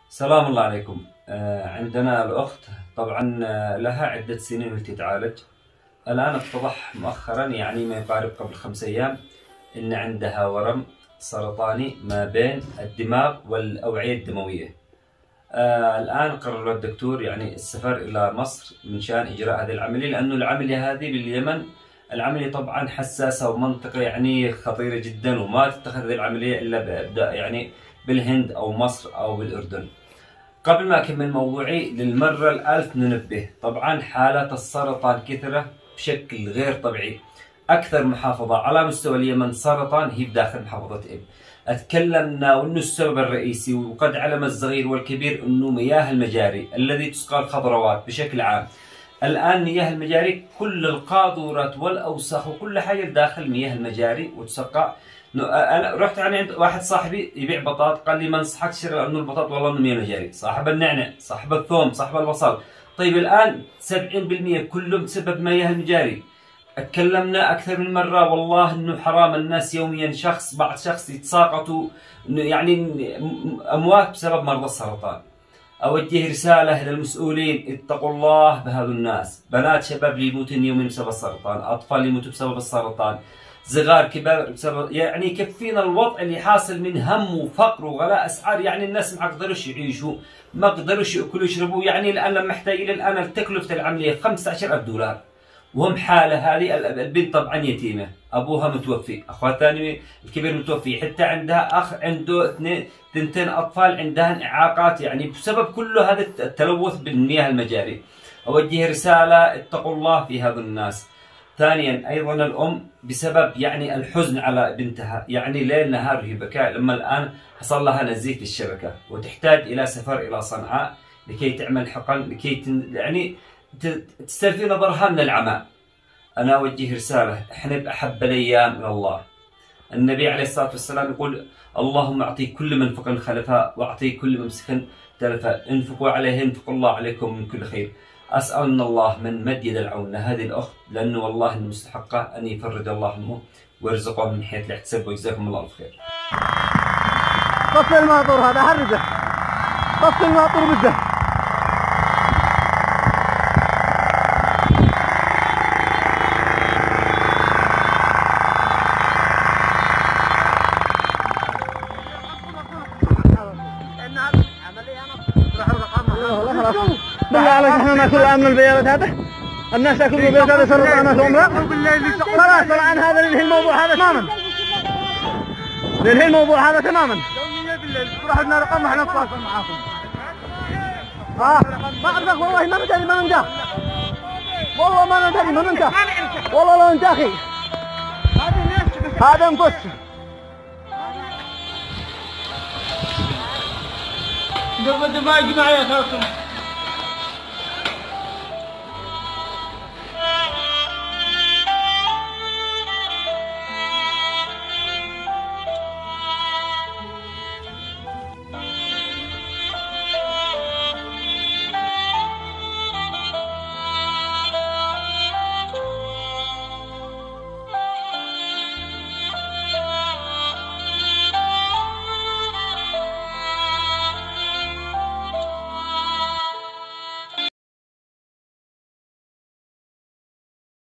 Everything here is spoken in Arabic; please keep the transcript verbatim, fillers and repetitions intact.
سلام الله عليكم. آه، عندنا الأخت طبعا آه، لها عدة سنين وهي تتعالج. الآن اتضح مؤخرا يعني ما يقارب قبل خمس أيام إن عندها ورم سرطاني ما بين الدماغ والأوعية الدموية. آه، الآن قرر الدكتور يعني السفر إلى مصر من شان إجراء هذه العملية، لأنه العملية هذه باليمن العملية طبعا حساسة ومنطقة يعني خطيرة جدا، وما تتخذ هذه العملية إلا بإبداء يعني بالهند أو مصر أو بالأردن. قبل ما أكمل موضوعي للمرة الألف ننبه، طبعا حالات السرطان كثرة بشكل غير طبيعي. أكثر محافظة على مستوى اليمن سرطان هي بداخل محافظة إب. أتكلمنا وأنه السبب الرئيسي وقد علم الصغير والكبير أنه مياه المجاري الذي تسقى الخضروات بشكل عام. الآن مياه المجاري كل القاذورات والأوساخ وكل حاجة داخل مياه المجاري وتسقى. انا رحت يعني عند واحد صاحبي يبيع بطاط، قال لي ما انصحك تشتري لانه البطاط والله انه مياه مجاري، صاحب النعنع، صاحب الثوم، صاحب البصل. طيب الان سبعين بالمئة كلهم بسبب مياه المجاري. اتكلمنا اكثر من مره والله انه حرام، الناس يوميا شخص بعد شخص يتساقطوا يعني اموات بسبب مرضى السرطان. اوجه رساله للمسؤولين، اتقوا الله بهذا الناس. بنات شباب اللي يموتون يوميا بسبب السرطان، اطفال اللي يموتوا بسبب السرطان، صغار كبار بسبب، يعني يكفينا الوضع اللي حاصل من هم وفقر وغلاء اسعار. يعني الناس ما قدروش يعيشوا، ما قدروش ياكلوا يشربوا. يعني الان لما محتاجين الان تكلفه العمليه خمسة عشر ألف دولار، وهم حاله هذه البنت طبعا يتيمه، ابوها متوفي، اخوها الثاني الكبير متوفي، حتى عندها اخ عنده اثنين ثنتين اطفال عندها اعاقات، يعني بسبب كل هذا التلوث بالمياه المجاري. اوجه رساله اتقوا الله في هذا الناس. ثانيا ايضا الام بسبب يعني الحزن على بنتها، يعني ليل نهار في بكاء، لما الان حصل لها نزيف في الشبكه وتحتاج الى سفر الى صنعاء لكي تعمل حقن، لكي تن... يعني تستلفي نظرها من العمى. انا اوجه رساله، احنا باحب الايام الى الله. النبي عليه الصلاه والسلام يقول اللهم اعطي كل منفق خلفا واعطي كل ممسك تلفا، انفقوا عليه ينفق الله عليكم من كل خير. أسأل من الله من مد يد العون لهذه الأخت، لأنه والله إنه مستحقة أن يفرج الله عنه ويرزقه من حيث لا يحتسب، وجزاكم الله ألف خير. طفي الماطور هذا، حرجه طفي الماطور بده. بالله عليك احنا ناكل الان من البيارات هذا؟ الناس ياكلوا من البيارات هذا سرطان عمرها؟ خلاص طلع عن هذا، ننهي الموضوع هذا تماما. ننهي الموضوع هذا تماما. روح لنا رقم واحنا نتواصل معاكم. اه ما اعرفك والله، ما ندري ما انت. والله ما ندري ما انت. والله لا انت اخي. هذا انفس. قبل ما يجي معي يا